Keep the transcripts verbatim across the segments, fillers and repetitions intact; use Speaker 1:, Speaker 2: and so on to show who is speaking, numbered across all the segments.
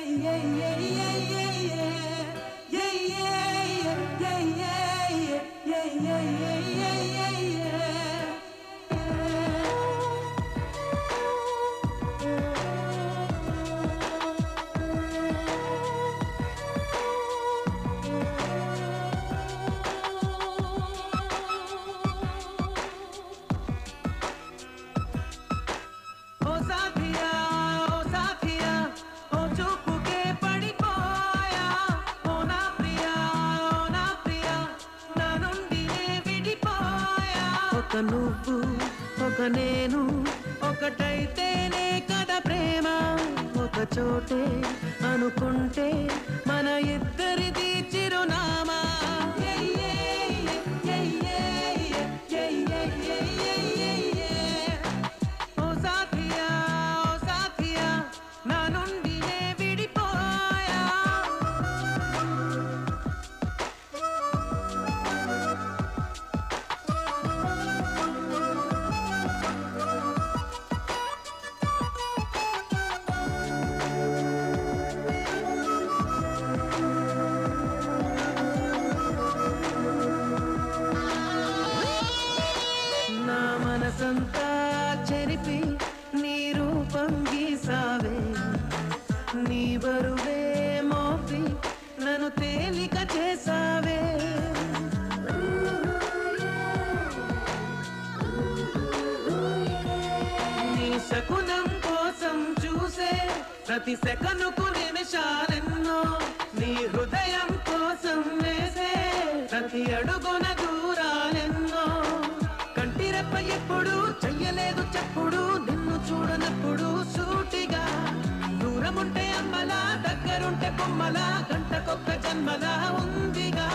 Speaker 1: ఒక నువ్వు ఒక నేను ఒకటైతేనే కదా ప్రేమ ఒక చోటే అనుకుంటే మన ఇద్దరిది చిరునామా ఓ సాథియా ఓ సాథియా నా నుండి నే విడిపోయా మనసంతా చెరిపి నీ రూపం గీసావే నీ బరువే మోపి నన్ను తేలిక చేసావే నీ శకునం కోసం చూసే ప్రతి సెకనుకు నిమిషాలెన్నో నీ హృదయం కోసం వేసే ప్రతి అడుగున దూరాలెన్నో కంటిరెప్ప ఎప్పుడు చెయ్యలేదు చెప్పుడు నిన్ను చూడనప్పుడు సూటిగా దూరముంటే అమ్మలా దగ్గరుంటే బొమ్మలా గంటకొక్క జన్మలా ఉందిగా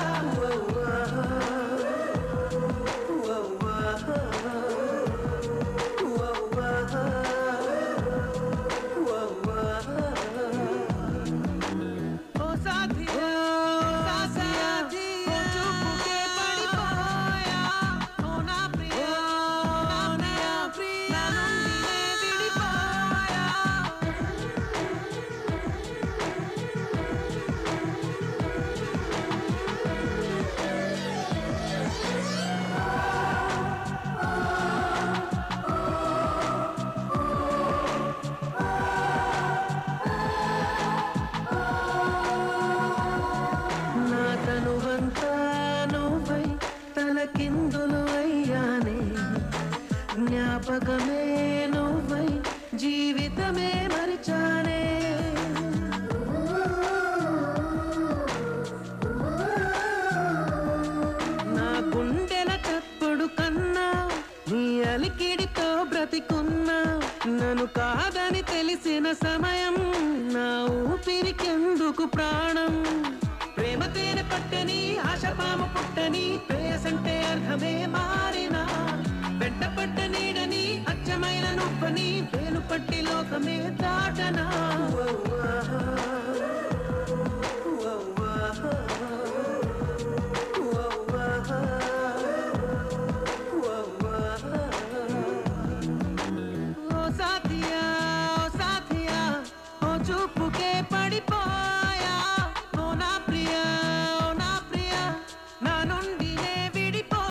Speaker 1: తనువంతా నువ్వై తలకిందులు అయ్యానే జ్ఞాపకమే నువ్వై జీవితమే మరిచానే నా గుండెల చప్పుడు కన్నా నీ అలికిడితో బ్రతికున్నా నన్ను కాదని తెలిసిన సమయం నా ఊపిరికెందుకు ప్రాణం ప్రేమ తేనె పట్టని ఆశపాము పుట్టని ప్రేయసంటే అర్థమే మారినా వెంట పడ్డ నీడని అచ్చమైన నువ్వని వేలు పట్టి లోకమే దాటనా